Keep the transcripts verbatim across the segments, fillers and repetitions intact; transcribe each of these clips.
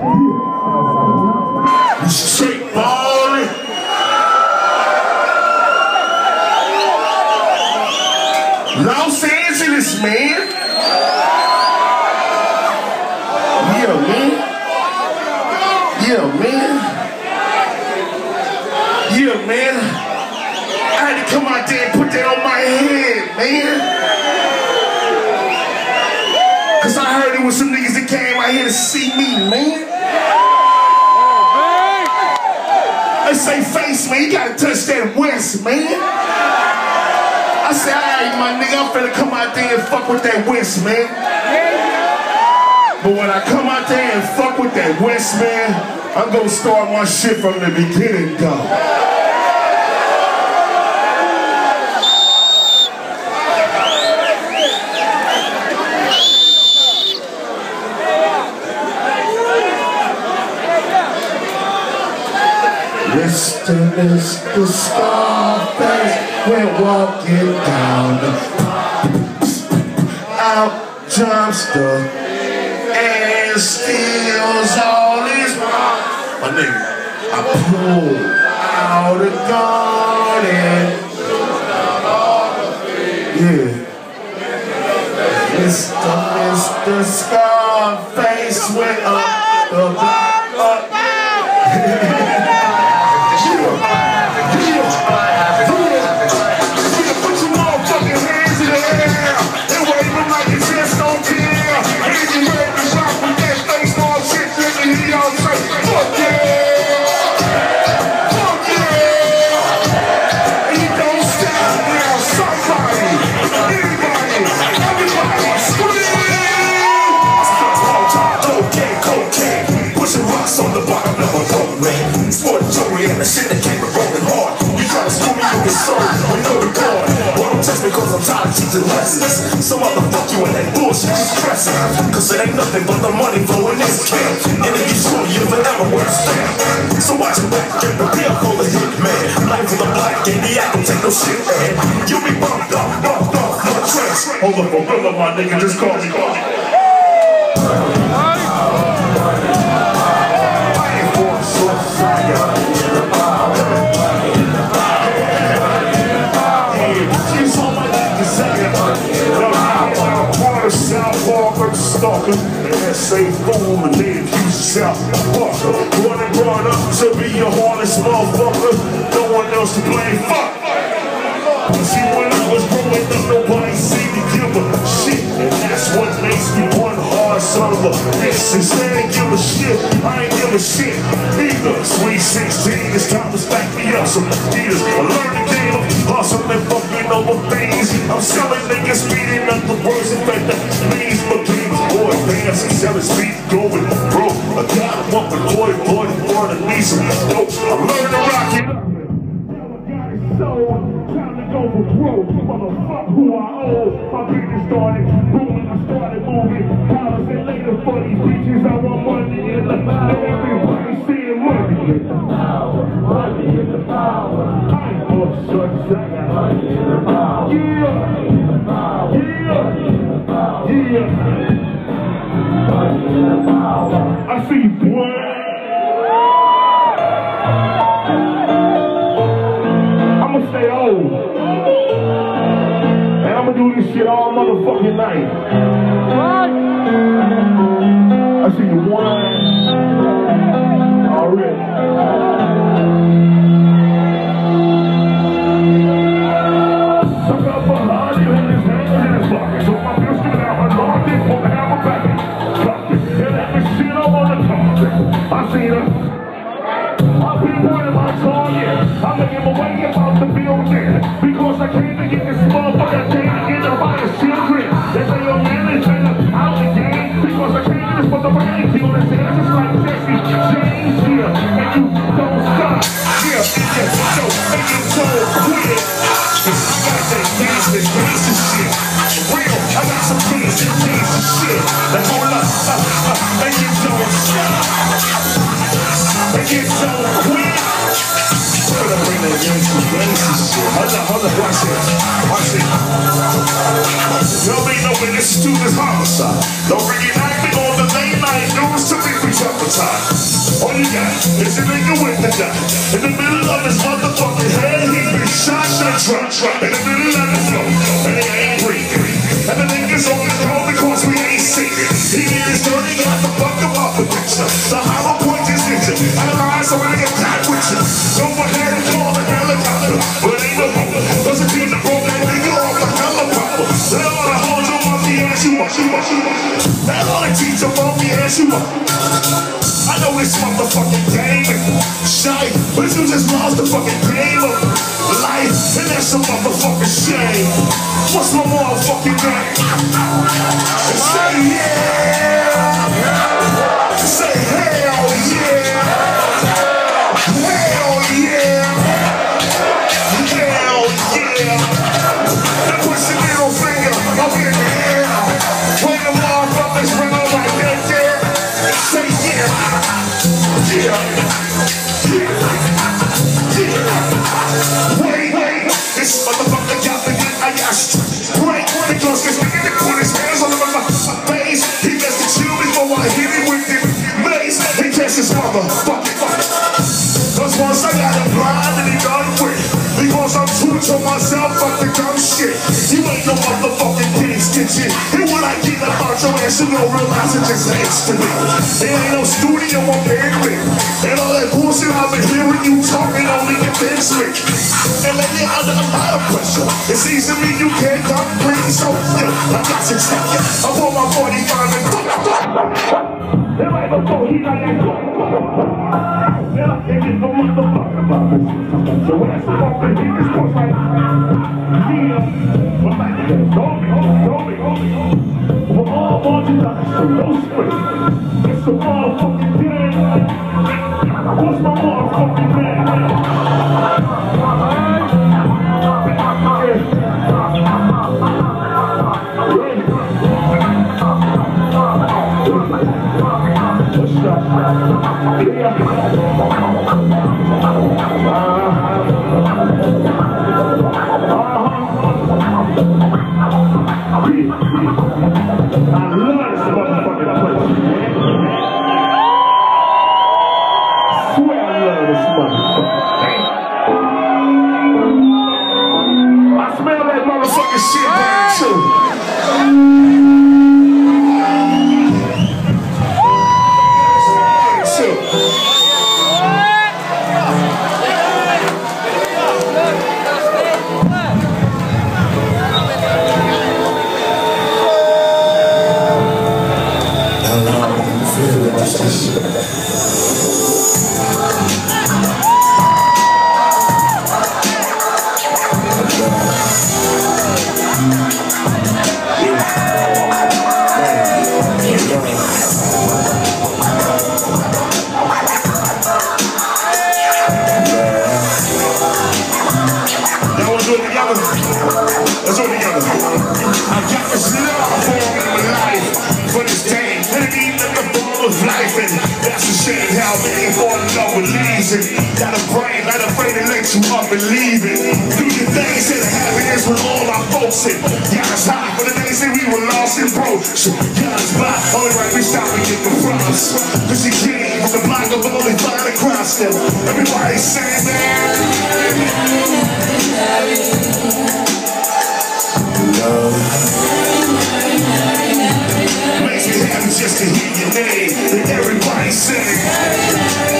Straight ballin'. Los Angeles, man. Yeah, man. Yeah, man. Yeah, man. I had to come out there and put that on my head, man. Cause I heard it was some niggas that came out here to see me, man. They say, Face, man, you gotta touch that West, man. I said, alright, my nigga, I'm finna come out there and fuck with that West, man. But when I come out there and fuck with that West, man, I'm gonna start my shit from the beginning, dog. Mister Mister Scarface went walking down the out jumps the and steals all his my nigga. I pulled out a gun and yeah. Mister Mister Scarface went up the block up. And the shit that came with rolling hard. You try to screw me, you get served with no regard. Well, don't test me cause I'm tired of teaching lessons. So motherfuck you and that bullshit just pressing. Cause it ain't nothing but the money flowing in this camp. And if you sure you forever wear a stamp. So watch your back and prepare for the hit, man. Life for the black and the act don't take no shit, man. You be bumped up, bumped up, no tricks. Hold up, hold up, my nigga, just call me, call me. Stalker, and say fool, and then accuse yourself. Walker, born and brought up to be a harness motherfucker. No one else to blame. Fuck. See, when I was growing up, nobody seemed to give a shit, and that's what makes me one hard son of a bitch. Since they ain't give a shit, I ain't give a shit either. Sweet sixteen, it's time to stack me up some Adidas. I learned the game of hustle and fucking over things. I'm selling niggas, speeding up the words, in fact, that means but boy, dance and selling speed, going broke. I got him up and boy, boy, boy, to need some dope. I learned to rock it up. So, time to go for broke. Motherfuck who I owe. My business started booming, I started moving. Dollars and later for these bitches, I want money in the power. Everybody seeing money in the power. Money in the power. I ain't for such, I got money in the power. Yeah. Money in the power. Yeah. Money in the power. Yeah. I see you, boy. I'ma stay old. And I'ma do this shit all motherfucking night. I see you, boy. Already. Suck up a hundred in his hands in his pocket. So my pistol out, my dog did for the hammer back. I seen her. I've been pointing my target. I'm making my way about the building. Because I came to get this motherfucker. I came to get the body children. They say your man is out the game. Because I came to this motherfucker and kill this ass just like Jesse James here. And you don't stop. Yeah, yeah, so make it so quick. I got that gangsta, gangsta shit. Real, I got some gangsta, gangsta shit. Like hold up, uh, uh, make it so make it so quick. Hold up, bring that gangsta, gangsta shit. Hold up, hold up, watch it, watch it. Y'all ain't know when this is to this homicide. Don't bring it acting on the late night news to me for jumping. time. All you got is a nigga with the gun. In the middle of his motherfucking head, he been shot, shot, shot, shot. In the middle of the flow, and he ain't breathing. And the niggas on the phone because we ain't singing. He is dirty, got the fuck up off the picture. The hollow point is ninja. And the eyes so I get tied with you. Go ahead and call the helicopter. But ain't no hope. Doesn't feel the broke that nigga off the helicopter. They all the hold you off the ass you up, you up, you up. They all the teach you off the ass you up. I know this motherfucking game is shy, but you just lost the fucking game of life, and that's a motherfucking shame. What's my motherfucking name? Say yeah! Say hell yeah! Hell yeah! Hell yeah! Now push your middle finger up in the air. When the motherfuckers run on like that, yeah! Say yeah! Yeah! Yeah! Yeah! Wait, wait! This motherfucker got me in a yash. Break! Because this nigga put his hands on my face. He best to chill before I hit him with the mace. He catch his motherfucking fuck. Cause once I got him blind and he done with. Because I'm true to myself, fuck the dumb shit. You ain't no motherfucking kid's kitchen. And when I get about your ass, you don't realize it just hates to me. There ain't no studio on bandwidth. And all that bullshit I've been hearing you talking only convince me. And lately under a lot of pressure. It seems to me you can't come clean, so yeah, I got to check ya. I pull my forty-five and there ain't no go heat like that. And I can't get no motherfucker about this. So when I sit off the heat, it's just like, yeah, but like that, don't be, don't be, don't be. We're all born to die, so no spring. It's a motherfucking day. What's my motherfucking name? Got a brain, not afraid to let you up and leave it. Do your thing, say the happiness with all our folks in. Got us high for the days that we were lost and broke. Got us by, only right we stop and get the promise. Cause you came from the block of only find across them. Everybody saying that. Love makes me happy just to hear your name. And everybody saying.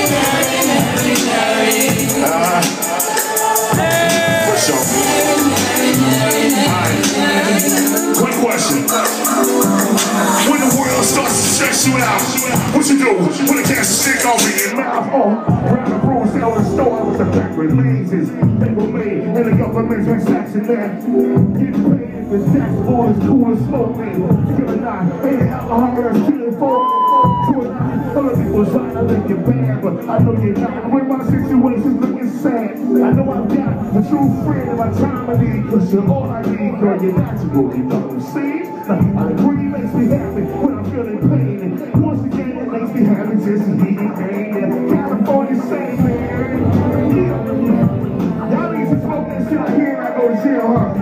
Uh, what's up? Alright. Quick question. When the world starts to stress you out, what you do? When it casts a stick off in your mouth. Oh, grab the bruise down the store with the back releases. They were made in the government's reception there. Get paid if the tax board is cool and smoking. Still a night, ain't alcohol or shit for. Other people trying to make you bad, but I know you're not. When my situation's looking sad, I know I've got a true friend in my time of need. Cause you're all I need, girl, you're natural, you know what I'm saying? I agree, makes me happy when I'm feeling pain. And once again, it makes me happy just to hear your name. California same, man. Yeah. Y'all need to smoke that shit out here and I go to jail, huh?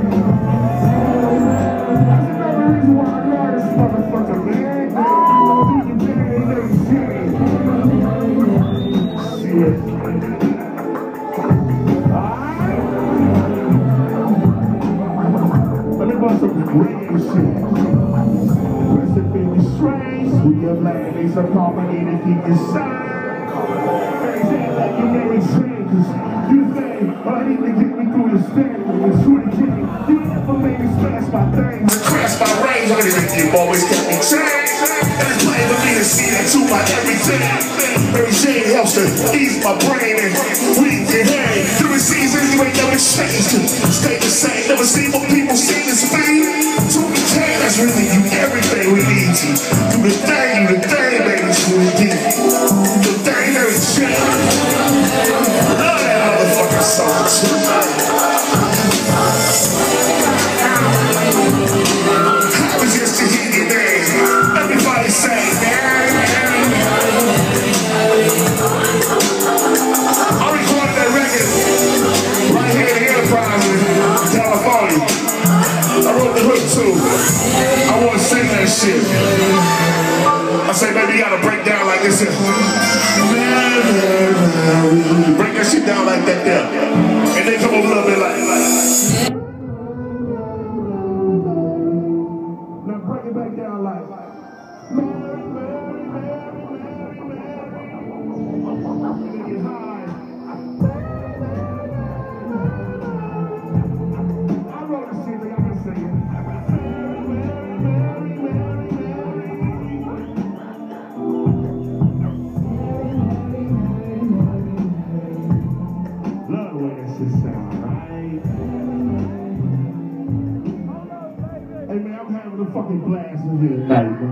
That's another reason why I love this motherfucker, man. Let me bust some reggae shit. Recipe be strange. We are black, it's a company to keep you sane. Everything like you never change. You think, I need to get me through this thing. It's true to get me. You never made me smash my things. Crash my range, I didn't you always kept me changed. And it's plain for me to see that you my everything. Everything helps to ease my brain and we can hang. Through the seasons, you ain't never changed. Stay the same, never seen what people see this fame. So we can, that's really you, everything we need you. Do the thing, do the thing, baby, it's who we get. The thing, never change. Love that motherfucking song tonight. I was just to hear your name. Everybody say, I recorded that record right here in the Enterprise in California. I wrote the hook too. I want to sing that shit. I say, baby, you gotta break down like this. Break that shit down like that there. And then come over a little bit like, like. Now break it back down like. Hey man, I'm having a fucking blast in here tonight, man.